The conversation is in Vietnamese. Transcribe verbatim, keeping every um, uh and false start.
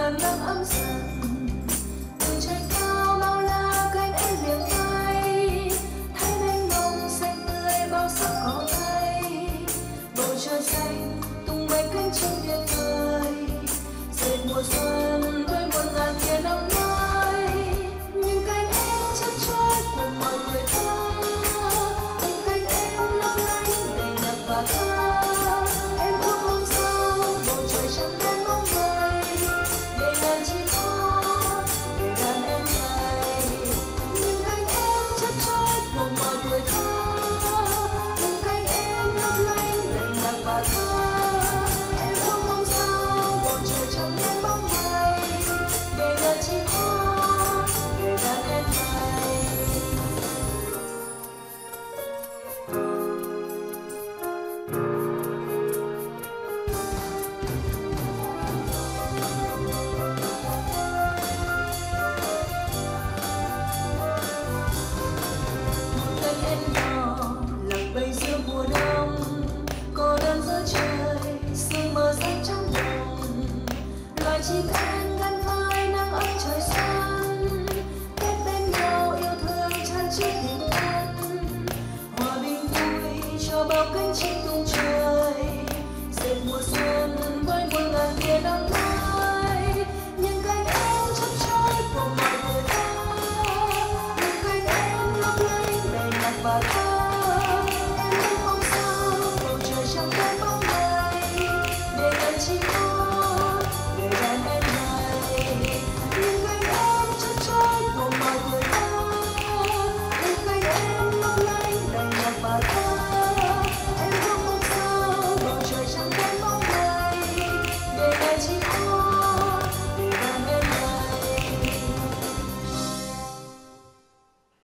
làn nắng ấm dần từ trời cao bao la cánh em liền bay thấy mênh mông xanh tươi bao sắc có thay bầu trời xanh tung bay cánh chim tuyệt vời dệt mùa xuân với muôn ngàn tia nắng mới những cánh em chớp choáng của mọi người ta những cánh em lấp lánh đầy đặn và thơ em ước mong sao bầu trời trắng đen bóng vây để ngàn chim hót để đàn em bay những cánh em chớp choáng của mọi người ta những cánh em lấp lánh đầy đặn và thơ em ước mong sao bầu trời trắng đen bóng vây để ngàn chim hót để đàn em bay. Một cánh én nhỏ lạc bay giữa mùa đông cô đơn giữa trời sương mờ xanh trong đồng loài chim én